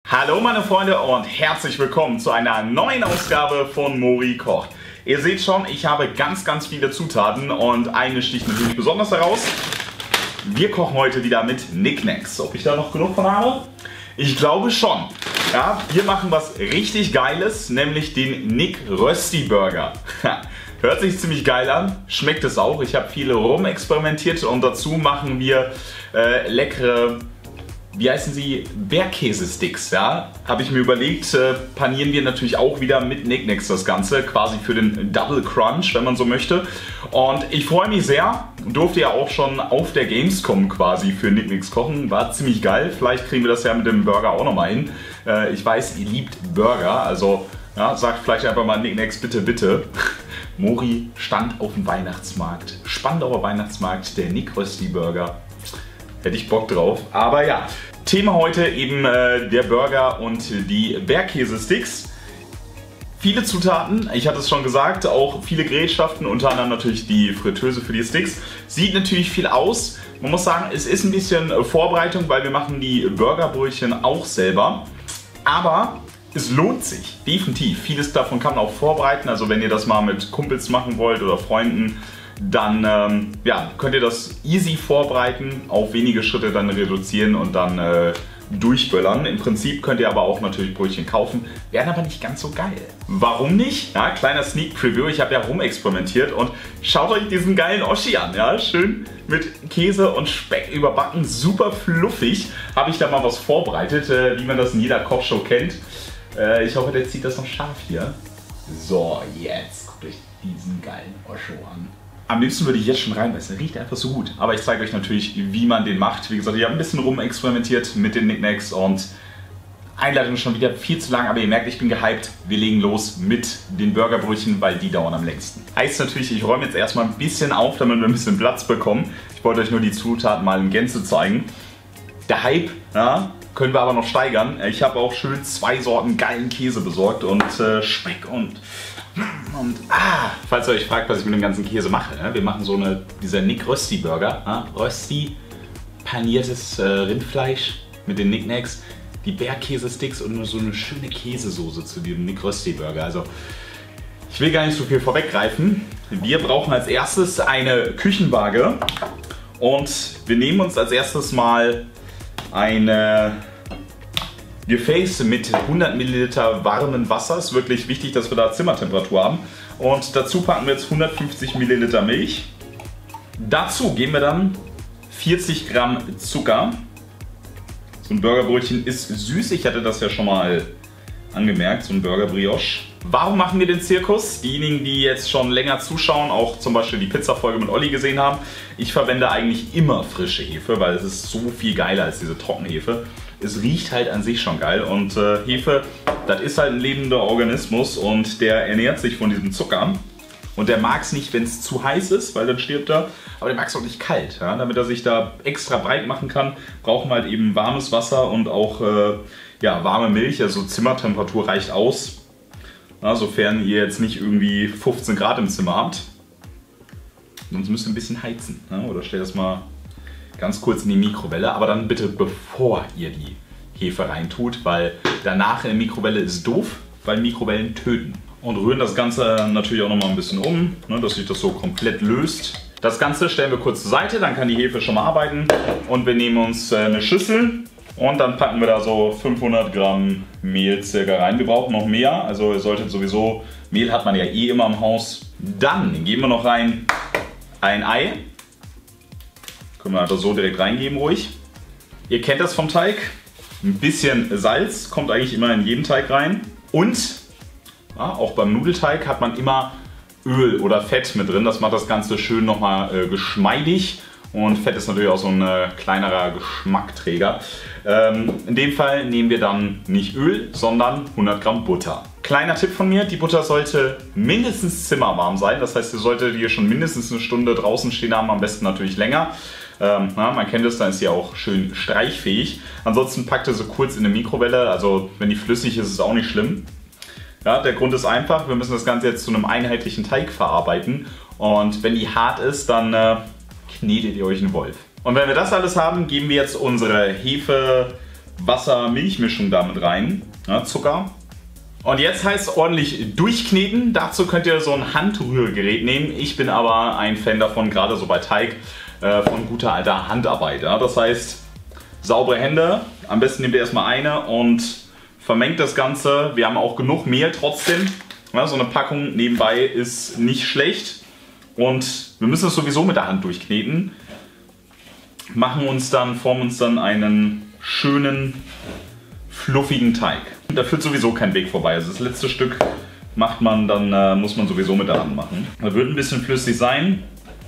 Hallo meine Freunde und herzlich willkommen zu einer neuen Ausgabe von Mori kocht. Ihr seht schon, ich habe ganz viele Zutaten und eine sticht natürlich besonders heraus. Wir kochen heute wieder mit Knickknacks. Ob ich da noch genug von habe? Ich glaube schon. Ja, wir machen was richtig Geiles, nämlich den Nick Rösti Burger. Hört sich ziemlich geil an, schmeckt es auch. Ich habe viele rumexperimentiert und dazu machen wir leckere, wie heißen sie, Bergkäse-Sticks. Ja? Habe ich mir überlegt, panieren wir natürlich auch wieder mit Knickknacks das Ganze, quasi für den Double Crunch, wenn man so möchte. Und ich freue mich sehr, durfte ja auch schon auf der Gamescom quasi für Knickknacks kochen, war ziemlich geil. Vielleicht kriegen wir das ja mit dem Burger auch nochmal hin. Ich weiß, ihr liebt Burger, also ja, sagt vielleicht einfach mal Knickknacks bitte, bitte. Mori stand auf dem Weihnachtsmarkt, Spandauer Weihnachtsmarkt, der Nick Rösti Burger. Hätte ich Bock drauf. Aber ja, Thema heute eben der Burger und die Bergkäse-Sticks. Viele Zutaten, ich hatte es schon gesagt, auch viele Gerätschaften, unter anderem natürlich die Fritteuse für die Sticks. Sieht natürlich viel aus. Man muss sagen, es ist ein bisschen Vorbereitung, weil wir machen die Burgerbrötchen auch selber. Aber es lohnt sich, definitiv. Vieles davon kann man auch vorbereiten. Also wenn ihr das mal mit Kumpels machen wollt oder Freunden, dann ja, könnt ihr das easy vorbereiten, auf wenige Schritte dann reduzieren und dann durchböllern. Im Prinzip könnt ihr aber auch natürlich Brötchen kaufen, werden aber nicht ganz so geil. Warum nicht? Ja, kleiner Sneak Preview, ich habe ja rumexperimentiert und schaut euch diesen geilen Oschi an. Ja, schön mit Käse und Speck überbacken, super fluffig. Habe ich da mal was vorbereitet, wie man das in jeder Kochshow kennt. Ich hoffe, der zieht das noch scharf hier. So, jetzt guckt euch diesen geilen Oscho an. Am liebsten würde ich jetzt schon reinbeißen, der riecht einfach so gut. Aber ich zeige euch natürlich, wie man den macht. Wie gesagt, ich habe ein bisschen rumexperimentiert mit den Knickknacks und Einleitung schon wieder viel zu lang. Aber ihr merkt, ich bin gehypt. Wir legen los mit den Burgerbrötchen, weil die dauern am längsten. Heißt natürlich, ich räume jetzt erstmal ein bisschen auf, damit wir ein bisschen Platz bekommen. Ich wollte euch nur die Zutaten mal in Gänze zeigen. Der Hype, ja, können wir aber noch steigern. Ich habe auch schön 2 Sorten geilen Käse besorgt und Speck und falls ihr euch fragt, was ich mit dem ganzen Käse mache, ne? Wir machen so dieser Nick Rösti Burger, ne? Rösti, paniertes Rindfleisch mit den Knickknacks, die Bergkäse-Sticks und nur so eine schöne Käsesoße zu dem Nick Rösti Burger. Also ich will gar nicht so viel vorweggreifen. Wir brauchen als erstes eine Küchenwaage und wir nehmen uns als erstes mal eine Gefäß mit 100 Milliliter warmem Wasser. Ist wirklich wichtig, dass wir da Zimmertemperatur haben. Und dazu packen wir jetzt 150 Milliliter Milch. Dazu geben wir dann 40 Gramm Zucker. So ein Burgerbrötchen ist süß. Ich hatte das ja schon mal angemerkt, so ein Burger Brioche. Warum machen wir den Zirkus? Diejenigen, die jetzt schon länger zuschauen, auch zum Beispiel die Pizza-Folge mit Olli gesehen haben, ich verwende eigentlich immer frische Hefe, weil es ist so viel geiler als diese Trockenhefe. Es riecht halt an sich schon geil und Hefe, das ist halt ein lebender Organismus und der ernährt sich von diesem Zucker. Und der mag es nicht, wenn es zu heiß ist, weil dann stirbt er. Aber der mag es auch nicht kalt. Ja? Damit er sich da extra breit machen kann, brauchen wir halt eben warmes Wasser und auch ja, warme Milch. Also Zimmertemperatur reicht aus. Ja, sofern ihr jetzt nicht irgendwie 15 Grad im Zimmer habt. Sonst müsst ihr ein bisschen heizen. Ja? Oder stellt das mal ganz kurz in die Mikrowelle. Aber dann bitte bevor ihr die Hefe reintut, weil danach in der Mikrowelle ist doof, weil Mikrowellen töten. Und rühren das Ganze natürlich auch noch mal ein bisschen um, ne, dass sich das so komplett löst. Das Ganze stellen wir kurz zur Seite, dann kann die Hefe schon mal arbeiten. Und wir nehmen uns eine Schüssel und dann packen wir da so 500 Gramm Mehl circa rein. Wir brauchen noch mehr, also ihr solltet sowieso, Mehl hat man ja eh immer im Haus. Dann geben wir noch rein ein Ei. Können wir also so direkt reingeben ruhig. Ihr kennt das vom Teig. Ein bisschen Salz kommt eigentlich immer in jeden Teig rein. Und ja, auch beim Nudelteig hat man immer Öl oder Fett mit drin. Das macht das Ganze schön nochmal geschmeidig. Und Fett ist natürlich auch so ein kleinerer Geschmackträger. In dem Fall nehmen wir dann nicht Öl, sondern 100 Gramm Butter. Kleiner Tipp von mir, die Butter sollte mindestens zimmerwarm sein. Das heißt, ihr solltet hier schon mindestens eine Stunde draußen stehen haben, am besten natürlich länger. Man kennt es, dann ist sie auch schön streichfähig. Ansonsten packt ihr sie kurz in eine Mikrowelle, also wenn die flüssig ist, ist es auch nicht schlimm. Ja, der Grund ist einfach, wir müssen das Ganze jetzt zu einem einheitlichen Teig verarbeiten. Und wenn die hart ist, dann knetet ihr euch einen Wolf. Und wenn wir das alles haben, geben wir jetzt unsere Hefe Wasser-Milch-Mischung damit rein, ja, Zucker. Und jetzt heißt es ordentlich durchkneten. Dazu könnt ihr so ein Handrührgerät nehmen. Ich bin aber ein Fan davon, gerade so bei Teig, von guter alter Handarbeit. Ja. Das heißt, saubere Hände, am besten nehmt ihr erstmal eine und vermengt das Ganze. Wir haben auch genug Mehl trotzdem. Ja, so eine Packung nebenbei ist nicht schlecht. Und wir müssen es sowieso mit der Hand durchkneten. Formen uns dann einen schönen, fluffigen Teig. Da führt sowieso kein Weg vorbei. Also das letzte Stück macht man dann, muss man sowieso mit der Hand machen. Da wird ein bisschen flüssig sein.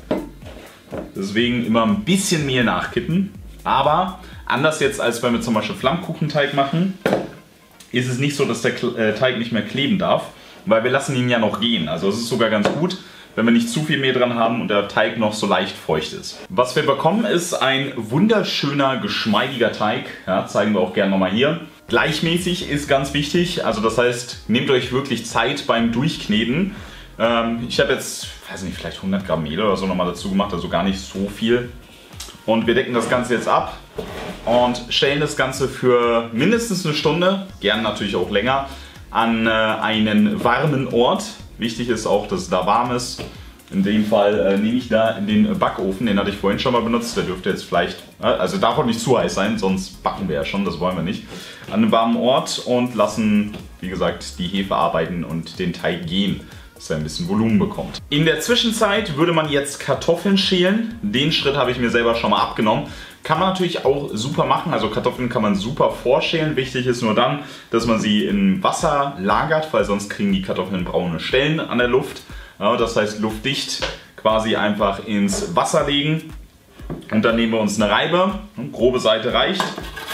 Deswegen immer ein bisschen Mehl nachkippen. Aber anders jetzt als wenn wir zum Beispiel Flammkuchenteig machen, ist es nicht so, dass der Teig nicht mehr kleben darf, weil wir lassen ihn ja noch gehen. Also es ist sogar ganz gut, wenn wir nicht zu viel Mehl dran haben und der Teig noch so leicht feucht ist. Was wir bekommen, ist ein wunderschöner, geschmeidiger Teig. Ja, zeigen wir auch gerne nochmal hier. Gleichmäßig ist ganz wichtig, also das heißt, nehmt euch wirklich Zeit beim Durchkneten. Ich habe jetzt, weiß nicht, vielleicht 100 Gramm Mehl oder so nochmal dazu gemacht, also gar nicht so viel. Und wir decken das Ganze jetzt ab und stellen das Ganze für mindestens eine Stunde, gern natürlich auch länger, an einen warmen Ort. Wichtig ist auch, dass es da warm ist. In dem Fall nehme ich da in den Backofen, den hatte ich vorhin schon mal benutzt. Der dürfte jetzt vielleicht, also darf auch nicht zu heiß sein, sonst backen wir ja schon, das wollen wir nicht. An einem warmen Ort und lassen, wie gesagt, die Hefe arbeiten und den Teig gehen, dass er ein bisschen Volumen bekommt. In der Zwischenzeit würde man jetzt Kartoffeln schälen. Den Schritt habe ich mir selber schon mal abgenommen. Kann man natürlich auch super machen, also Kartoffeln kann man super vorschälen. Wichtig ist nur dann, dass man sie in Wasser lagert, weil sonst kriegen die Kartoffeln braune Stellen an der Luft. Ja, das heißt luftdicht quasi einfach ins Wasser legen. Und dann nehmen wir uns eine Reibe, grobe Seite reicht,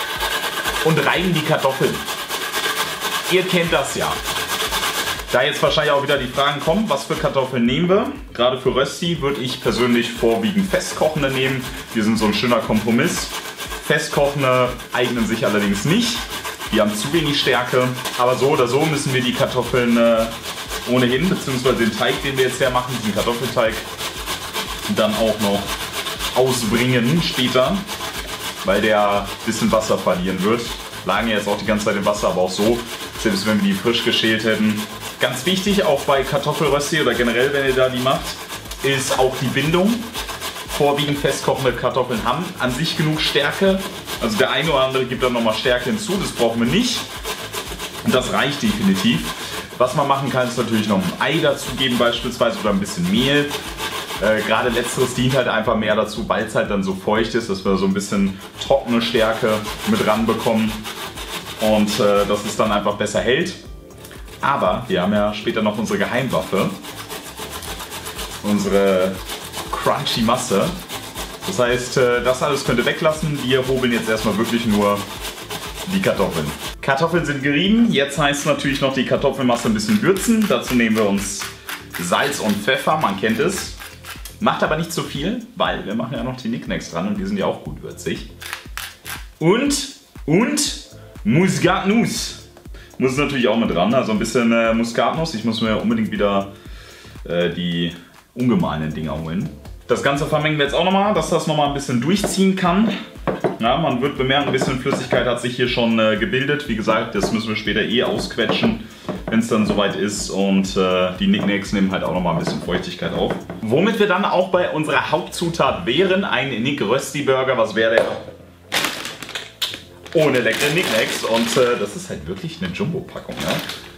und reiben die Kartoffeln. Ihr kennt das ja. Da jetzt wahrscheinlich auch wieder die Fragen kommen, was für Kartoffeln nehmen wir? Gerade für Rösti würde ich persönlich vorwiegend festkochende nehmen. Die sind so ein schöner Kompromiss. Festkochende eignen sich allerdings nicht. Die haben zu wenig Stärke. Aber so oder so müssen wir die Kartoffeln ohnehin, beziehungsweise den Teig, den wir jetzt hermachen, diesen Kartoffelteig, dann auch noch ausbringen später, weil der ein bisschen Wasser verlieren wird. Lagen ja jetzt auch die ganze Zeit im Wasser, aber auch so, selbst wenn wir die frisch geschält hätten. Ganz wichtig, auch bei Kartoffelrösti oder generell, wenn ihr da die macht, ist auch die Bindung. Vorwiegend festkochende Kartoffeln haben an sich genug Stärke. Also der eine oder andere gibt dann nochmal Stärke hinzu, das brauchen wir nicht. Und das reicht definitiv. Was man machen kann, ist natürlich noch ein Ei dazugeben beispielsweise oder ein bisschen Mehl. Gerade letzteres dient halt einfach mehr dazu, weil es halt dann so feucht ist, dass wir so ein bisschen trockene Stärke mit ranbekommen und dass es dann einfach besser hält. Aber wir haben ja später noch unsere Geheimwaffe, unsere crunchy Masse. Das heißt, das alles könnt ihr weglassen. Wir hobeln jetzt erstmal wirklich nur die Kartoffeln. Kartoffeln sind gerieben. Jetzt heißt es natürlich noch die Kartoffelmasse ein bisschen würzen. Dazu nehmen wir uns Salz und Pfeffer, man kennt es. Macht aber nicht zu viel, weil wir machen ja noch die Knickknacks dran und die sind ja auch gut würzig. Und Muskatnuss muss natürlich auch mit dran, also ein bisschen Muskatnuss. Ich muss mir unbedingt wieder die ungemahlenen Dinger holen. Das Ganze vermengen wir jetzt auch nochmal, dass das nochmal ein bisschen durchziehen kann. Ja, man wird bemerken, ein bisschen Flüssigkeit hat sich hier schon gebildet. Wie gesagt, das müssen wir später ausquetschen, wenn es dann soweit ist. Und die Knickknacks nehmen halt auch nochmal ein bisschen Feuchtigkeit auf. Womit wir dann auch bei unserer Hauptzutat wären, ein Nick Rösti Burger. Was wäre der? Ohne leckere Knickknacks. Und das ist halt wirklich eine Jumbo-Packung. Ne?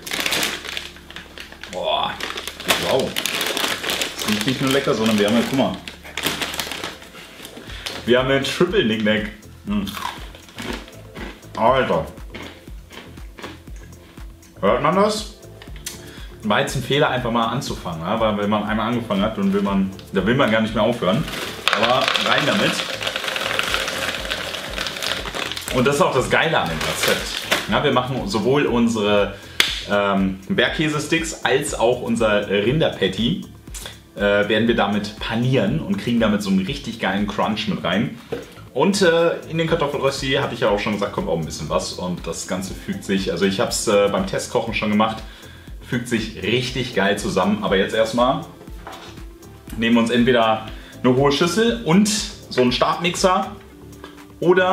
Boah, wow. Das ist nicht nur lecker, sondern wir haben ja, guck mal. Wir haben einen Triple Knickknack. Alter. Hört man das? War jetzt ein Fehler, einfach mal anzufangen, ja? Weil wenn man einmal angefangen hat, dann will man gar nicht mehr aufhören. Aber rein damit. Und das ist auch das Geile an dem Rezept. Ja, wir machen sowohl unsere Bergkäse-Sticks als auch unser Rinderpatty. Werden wir damit panieren und kriegen damit so einen richtig geilen Crunch mit rein. Und in den Kartoffelrösti hatte ich ja auch schon gesagt, kommt auch ein bisschen was und das Ganze fügt sich, also ich habe es beim Testkochen schon gemacht, fügt sich richtig geil zusammen. Aber jetzt erstmal nehmen wir uns entweder eine hohe Schüssel und so einen Stabmixer oder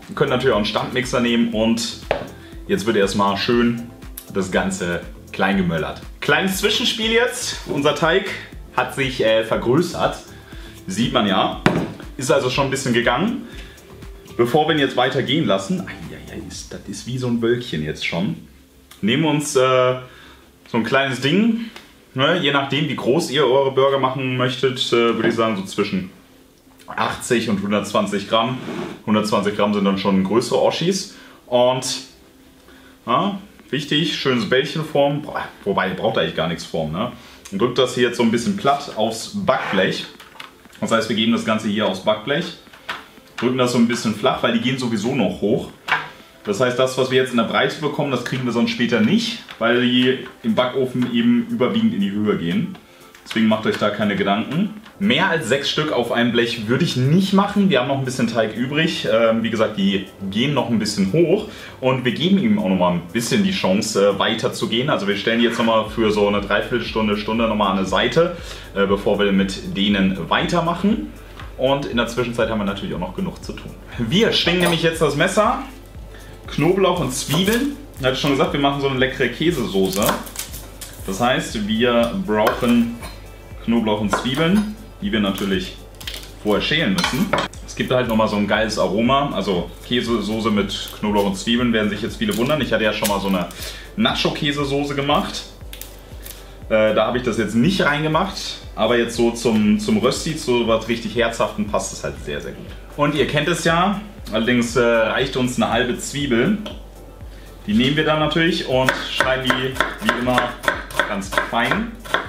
Ihr könnt natürlich auch einen Standmixer nehmen und jetzt wird erstmal schön das Ganze klein gemöllert. Kleines Zwischenspiel jetzt. Unser Teig hat sich vergrößert. Sieht man ja. Ist also schon ein bisschen gegangen. Bevor wir ihn jetzt weiter gehen lassen, das ist wie so ein Wölkchen jetzt schon. Nehmen wir uns so ein kleines Ding. Ne, je nachdem, wie groß ihr eure Burger machen möchtet, würde ich sagen so zwischen 80 und 120 Gramm. 120 Gramm sind dann schon größere Oschis. Und ja, wichtig, schönes Bällchen formen. Wobei, ihr braucht eigentlich gar nichts formen. Ne? Und drückt das hier jetzt so ein bisschen platt aufs Backblech. Das heißt, wir geben das Ganze hier aufs Backblech. Drücken das so ein bisschen flach, weil die gehen sowieso noch hoch. Das heißt, das, was wir jetzt in der Breite bekommen, das kriegen wir sonst später nicht, weil die im Backofen eben überwiegend in die Höhe gehen. Deswegen macht euch da keine Gedanken. Mehr als 6 Stück auf einem Blech würde ich nicht machen. Wir haben noch ein bisschen Teig übrig. Wie gesagt, die gehen noch ein bisschen hoch. Und wir geben ihm auch noch mal ein bisschen die Chance, weiter zu gehen. Also wir stellen die jetzt noch mal für so eine Dreiviertelstunde, Stunde noch mal an eine Seite, bevor wir mit denen weitermachen. Und in der Zwischenzeit haben wir natürlich auch noch genug zu tun. Wir schwingen nämlich jetzt das Messer, Knoblauch und Zwiebeln. Ich hatte schon gesagt, wir machen so eine leckere Käsesoße. Das heißt, wir brauchen Knoblauch und Zwiebeln, die wir natürlich vorher schälen müssen. Es gibt halt nochmal so ein geiles Aroma. Also Käsesoße mit Knoblauch und Zwiebeln werden sich jetzt viele wundern. Ich hatte ja schon mal so eine Nacho-Käsesoße gemacht. Da habe ich das jetzt nicht reingemacht. Aber jetzt so zum Rösti, zu was richtig Herzhaften, passt es halt sehr, sehr gut. Und ihr kennt es ja, allerdings reicht uns eine halbe Zwiebel. Die nehmen wir dann natürlich und schneiden die wie immer ganz fein.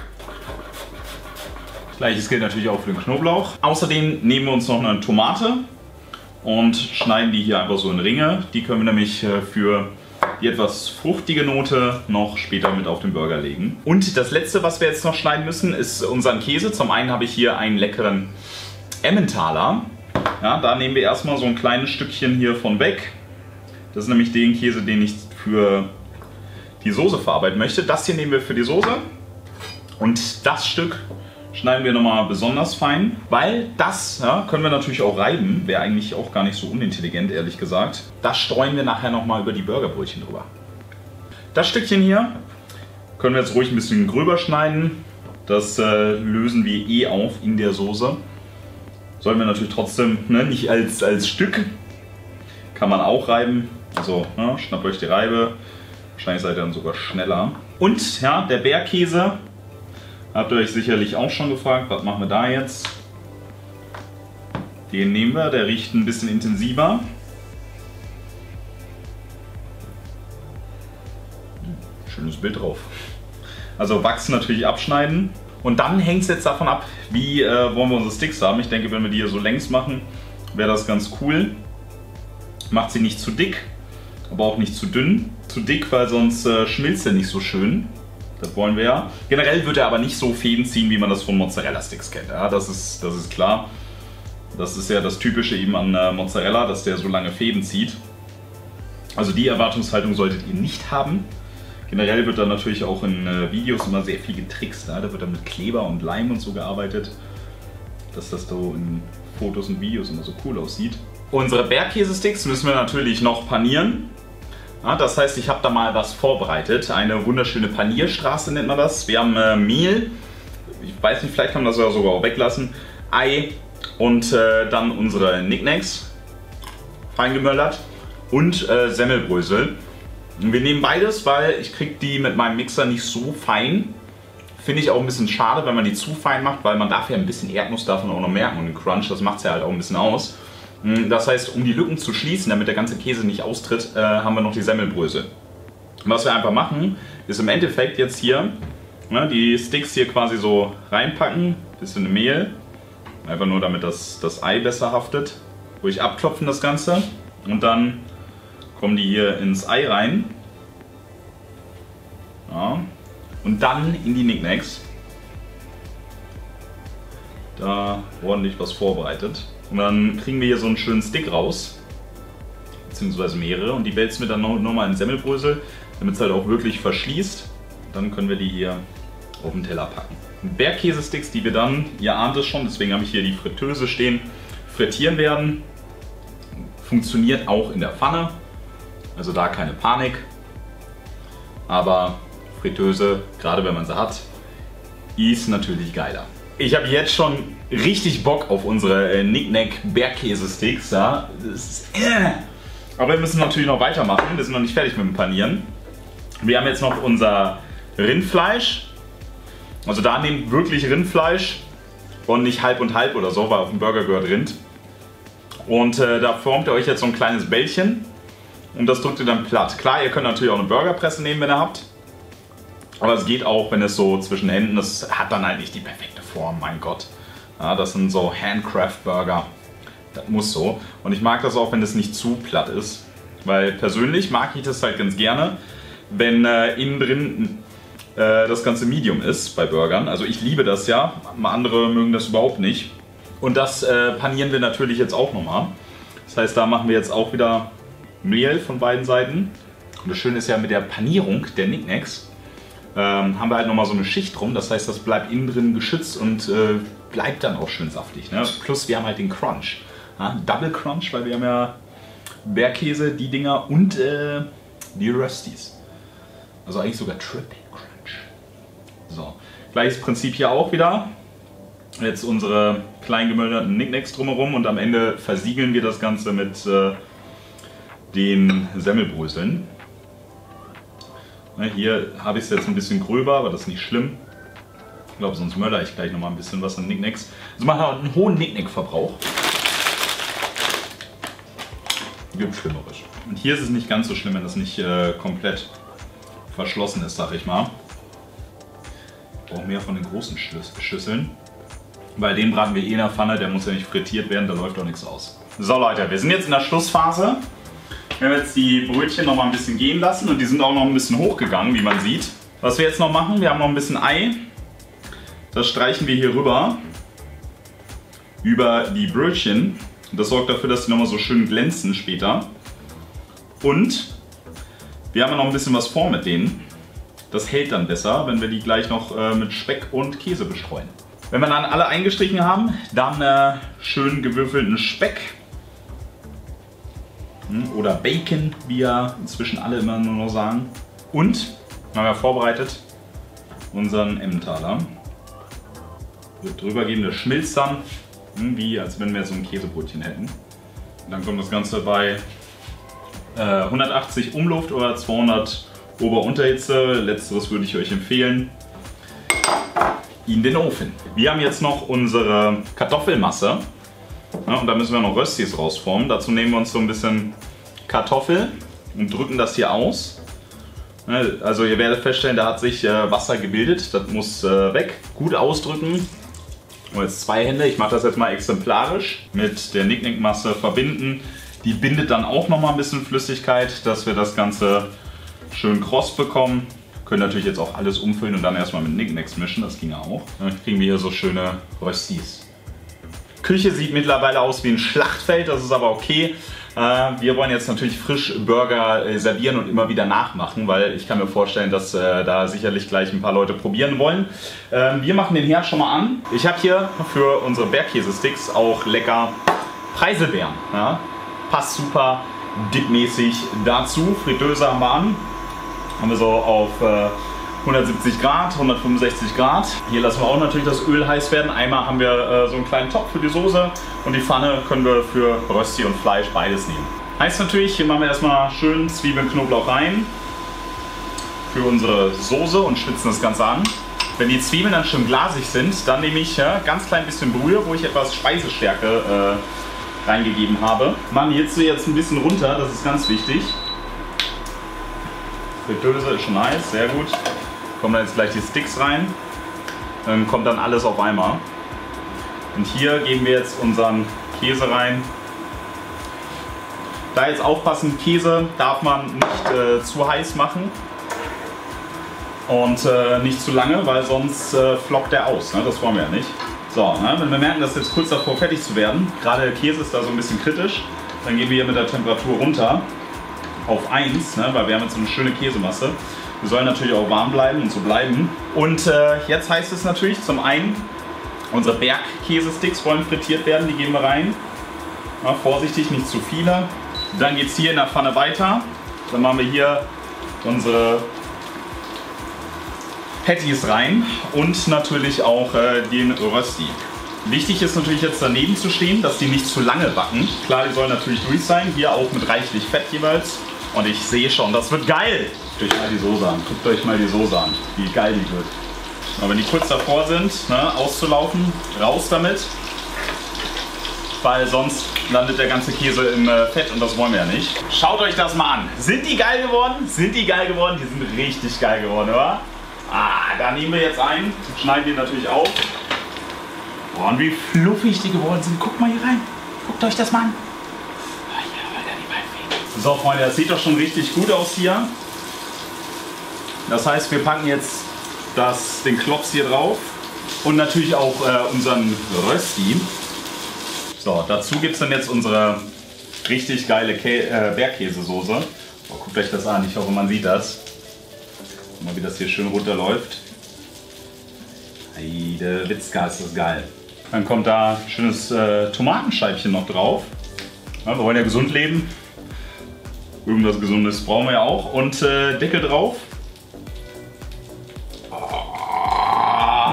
Gleiches gilt natürlich auch für den Knoblauch. Außerdem nehmen wir uns noch eine Tomate und schneiden die hier einfach so in Ringe. Die können wir nämlich für die etwas fruchtige Note noch später mit auf den Burger legen. Und das letzte, was wir jetzt noch schneiden müssen, ist unseren Käse. Zum einen habe ich hier einen leckeren Emmentaler. Ja, da nehmen wir erstmal so ein kleines Stückchen hier von weg. Das ist nämlich den Käse, den ich für die Soße verarbeiten möchte. Das hier nehmen wir für die Soße. Und das Stück schneiden wir nochmal besonders fein, weil das können wir natürlich auch reiben. Wäre eigentlich auch gar nicht so unintelligent, ehrlich gesagt. Das streuen wir nachher nochmal über die Burgerbrötchen drüber. Das Stückchen hier können wir jetzt ruhig ein bisschen gröber schneiden. Das lösen wir eh auf in der Soße. Sollen wir natürlich trotzdem nicht als Stück. Kann man auch reiben. Also schnappt euch die Reibe. Wahrscheinlich seid ihr dann sogar schneller. Und ja, der Bergkäse. Habt ihr euch sicherlich auch schon gefragt, was machen wir da jetzt? Den nehmen wir, der riecht ein bisschen intensiver. Schönes Bild drauf. Also Wachs natürlich abschneiden. Und dann hängt es jetzt davon ab, wie wollen wir unsere Sticks haben. Ich denke, wenn wir die hier so längs machen, wäre das ganz cool. Macht sie nicht zu dick, aber auch nicht zu dünn. Zu dick, weil sonst schmilzt er nicht so schön. Das wollen wir ja. Generell wird er aber nicht so Fäden ziehen, wie man das von Mozzarella-Sticks kennt. Ja, das ist klar. Das ist ja das Typische eben an Mozzarella, dass der so lange Fäden zieht. Also die Erwartungshaltung solltet ihr nicht haben. Generell wird da natürlich auch in Videos immer sehr viel getrickst. Ja? Da wird dann mit Kleber und Leim und so gearbeitet, dass das so in Fotos und Videos immer so cool aussieht. Unsere Bergkäse-Sticks müssen wir natürlich noch panieren. Ja, das heißt, ich habe da mal was vorbereitet. Eine wunderschöne Panierstraße nennt man das. Wir haben Mehl, ich weiß nicht, vielleicht kann man das ja sogar auch weglassen, Ei und dann unsere Knickknacks, fein gemöllert, und Semmelbrösel. Und wir nehmen beides, weil ich kriege die mit meinem Mixer nicht so fein. Finde ich auch ein bisschen schade, wenn man die zu fein macht, weil man darf ja ein bisschen Erdnuss davon auch noch merken und den Crunch, das macht es ja halt auch ein bisschen aus. Das heißt, um die Lücken zu schließen, damit der ganze Käse nicht austritt, haben wir noch die Semmelbrösel. Und was wir einfach machen, ist im Endeffekt jetzt hier die Sticks hier quasi so reinpacken, bisschen Mehl, einfach nur damit das Ei besser haftet. Ruhig abklopfen das Ganze und dann kommen die hier ins Ei rein. Ja. Und dann in die Knickknacks. Da ordentlich was vorbereitet. Und dann kriegen wir hier so einen schönen Stick raus, beziehungsweise mehrere, und die wälzen wir dann nochmal in Semmelbrösel, damit es halt auch wirklich verschließt. Dann können wir die hier auf den Teller packen. Bergkäse-Sticks, die wir dann, ihr ahnt es schon, deswegen habe ich hier die Fritteuse stehen, frittieren werden. Funktioniert auch in der Pfanne, also da keine Panik. Aber Fritteuse, gerade wenn man sie hat, ist natürlich geiler. Ich habe jetzt schon richtig Bock auf unsere Nick Nack Bergkäse-Sticks. Ja? Aber wir müssen natürlich noch weitermachen. Wir sind noch nicht fertig mit dem Panieren. Wir haben jetzt noch unser Rindfleisch. Also da nehmt wirklich Rindfleisch und nicht halb und halb oder so, weil auf dem Burger gehört Rind. Und da formt ihr euch jetzt so ein kleines Bällchen und das drückt ihr dann platt. Klar, ihr könnt natürlich auch eine Burgerpresse nehmen, wenn ihr habt. Aber es geht auch, wenn es so zwischen Händen, das hat dann halt nicht die perfekte Form, mein Gott. Ja, das sind so Handcraft-Burger. Das muss so. Und ich mag das auch, wenn es nicht zu platt ist. Weil persönlich mag ich das halt ganz gerne, wenn innen drin das ganze Medium ist bei Burgern. Also ich liebe das ja, andere mögen das überhaupt nicht. Und das panieren wir natürlich jetzt auch nochmal. Das heißt, da machen wir jetzt auch wieder Mehl von beiden Seiten. Und das Schöne ist ja mit der Panierung der Nick Nacks, haben wir halt nochmal so eine Schicht drum. Das heißt, das bleibt innen drin geschützt und bleibt dann auch schön saftig. Ne? Plus wir haben halt den Crunch. Ja? Double Crunch, weil wir haben ja Bergkäse, die Dinger und die Röstis. Also eigentlich sogar Triple Crunch. So, gleiches Prinzip hier auch wieder. Jetzt unsere klein gemölderten Nick Nacks drumherum und am Ende versiegeln wir das Ganze mit den Semmelbröseln. Hier habe ich es jetzt ein bisschen gröber, aber das ist nicht schlimm. Ich glaube, sonst mördere ich gleich nochmal ein bisschen was an Nick Nacks. Also man hat einen hohen Nick Nack Verbrauch. Gibt Schlimmeres. Und hier ist es nicht ganz so schlimm, wenn das nicht komplett verschlossen ist, sag ich mal. Ich brauche mehr von den großen Schüsseln. Weil den braten wir eh in der Pfanne, der muss ja nicht frittiert werden, da läuft auch nichts aus. So Leute, wir sind jetzt in der Schlussphase. Wir haben jetzt die Brötchen noch mal ein bisschen gehen lassen und die sind auch noch ein bisschen hochgegangen, wie man sieht. Was wir jetzt noch machen, wir haben noch ein bisschen Ei. Das streichen wir hier rüber über die Brötchen. Das sorgt dafür, dass die noch mal so schön glänzen später. Und wir haben noch ein bisschen was vor mit denen. Das hält dann besser, wenn wir die gleich noch mit Speck und Käse bestreuen. Wenn wir dann alle eingestrichen haben, dann schön gewürfelten Speck. Oder Bacon, wie ja inzwischen alle immer nur noch sagen. Und haben wir vorbereitet unseren Emmentaler. Wird drüber geben, das schmilzt dann, wie als wenn wir so ein Käsebrötchen hätten. Und dann kommt das Ganze bei 180 Umluft oder 200 Ober-Unterhitze. Letzteres würde ich euch empfehlen. In den Ofen. Wir haben jetzt noch unsere Kartoffelmasse. Ja, und da müssen wir noch Röstis rausformen. Dazu nehmen wir uns so ein bisschen Kartoffel und drücken das hier aus. Also ihr werdet feststellen, da hat sich Wasser gebildet. Das muss weg. Gut ausdrücken. Und jetzt 2 Hände. Ich mache das jetzt mal exemplarisch. Mit der Nick Nack Masse verbinden. Die bindet dann auch noch mal ein bisschen Flüssigkeit, dass wir das Ganze schön kross bekommen. Können natürlich jetzt auch alles umfüllen und dann erstmal mit Nick Nacks mischen. Das ging auch. Dann kriegen wir hier so schöne Röstis. Küche sieht mittlerweile aus wie ein Schlachtfeld, das ist aber okay. Wir wollen jetzt natürlich frisch Burger servieren und immer wieder nachmachen, weil ich kann mir vorstellen, dass da sicherlich gleich ein paar Leute probieren wollen. Wir machen den Herd schon mal an. Ich habe hier für unsere Bergkäse-Sticks auch lecker Preiselbeeren. Ja? Passt super dipmäßig dazu. Fritteuse haben wir an. Haben wir so auf 170 Grad, 165 Grad. Hier lassen wir auch natürlich das Öl heiß werden. Einmal haben wir so einen kleinen Topf für die Soße und die Pfanne können wir für Rösti und Fleisch beides nehmen. Heißt natürlich, hier machen wir erstmal schön Zwiebeln, Knoblauch rein für unsere Soße und schwitzen das Ganze an. Wenn die Zwiebeln dann schön glasig sind, dann nehme ich ganz klein bisschen Brühe, wo ich etwas Speisestärke reingegeben habe. Machen die Hitze jetzt ein bisschen runter, das ist ganz wichtig. Fritteuse ist schon heiß, sehr gut. Kommen dann jetzt gleich die Sticks rein. Dann kommt dann alles auf einmal. Und hier geben wir jetzt unseren Käse rein. Da jetzt aufpassen, Käse darf man nicht zu heiß machen. Und nicht zu lange, weil sonst flockt der aus. Ne? Das wollen wir ja nicht. So, ne? Wenn wir merken, dass jetzt kurz davor fertig zu werden, gerade der Käse ist da so ein bisschen kritisch, dann gehen wir hier mit der Temperatur runter auf 1, ne? Weil wir haben jetzt so eine schöne Käsemasse. Wir sollen natürlich auch warm bleiben und so bleiben. Und jetzt heißt es natürlich zum einen, unsere Bergkäse-Sticks wollen frittiert werden, die geben wir rein. Ja, vorsichtig, nicht zu viele. Dann geht es hier in der Pfanne weiter. Dann machen wir hier unsere Patties rein und natürlich auch den Rösti. Wichtig ist natürlich jetzt daneben zu stehen, dass die nicht zu lange backen. Klar, die sollen natürlich durch sein, hier auch mit reichlich Fett jeweils. Und ich sehe schon, das wird geil. Guckt euch mal die Soße an, guckt euch mal die Soße an, wie geil die wird. Aber wenn die kurz davor sind, ne, auszulaufen, raus damit. Weil sonst landet der ganze Käse im Fett und das wollen wir ja nicht. Schaut euch das mal an. Sind die geil geworden? Sind die geil geworden? Die sind richtig geil geworden, oder? Da nehmen wir jetzt ein, schneiden die natürlich auf. Boah, und wie fluffig die geworden sind. Guckt mal hier rein. Guckt euch das mal an. So, Freunde, das sieht doch schon richtig gut aus hier. Das heißt, wir packen jetzt den Klops hier drauf und natürlich auch unseren Rösti. So, dazu gibt es dann jetzt unsere richtig geile Bergkäsesoße. Oh, guckt euch das an, ich hoffe, man sieht das. Guck mal, wie das hier schön runterläuft. Heide Witzka, ist das geil. Dann kommt da ein schönes Tomatenscheibchen noch drauf. Ja, wir wollen ja gesund leben. Irgendwas Gesundes brauchen wir ja auch. Und Deckel drauf. Oh.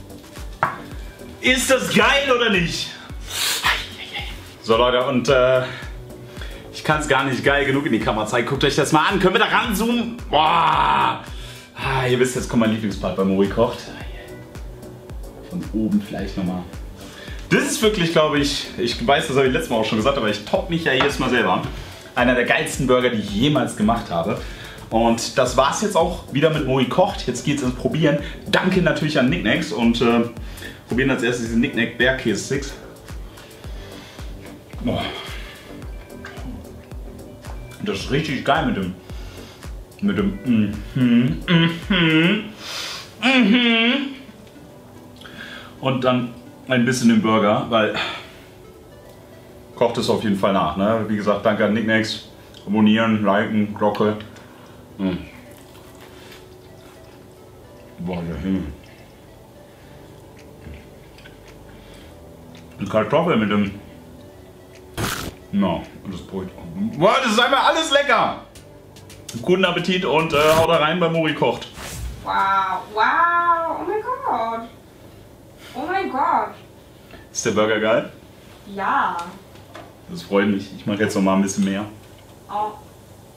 Ist das geil oder nicht? So Leute, und ich kann es gar nicht geil genug in die Kamera zeigen. Guckt euch das mal an. Können wir da ranzoomen? Boah. Ihr wisst, jetzt kommt mein Lieblingspart bei Mori kocht. Von oben vielleicht nochmal. Das ist wirklich, glaube ich, ich weiß, das habe ich letztes Mal auch schon gesagt, aber ich topp mich ja jedes Mal selber. Einer der geilsten Burger, die ich jemals gemacht habe. Und das war es jetzt auch wieder mit Mori kocht. Jetzt geht es ins Probieren. Danke natürlich an Nicknacks und probieren als erstes diese Nicknack Bergkäse-Sticks. Oh. Das ist richtig geil mit dem und dann ein bisschen den Burger, weil kocht es auf jeden Fall nach. Ne? Wie gesagt, danke an Nicknacks. Abonnieren, liken, Glocke. Boah, der Himmel. Die Kartoffel mit dem. No, das Brot. Boah, das ist einfach alles lecker! Guten Appetit und haut da rein bei Mori kocht. Wow, wow, oh mein Gott. Oh mein Gott. Ist der Burger geil? Ja. Das freut mich. Ich mache jetzt noch mal ein bisschen mehr. Oh.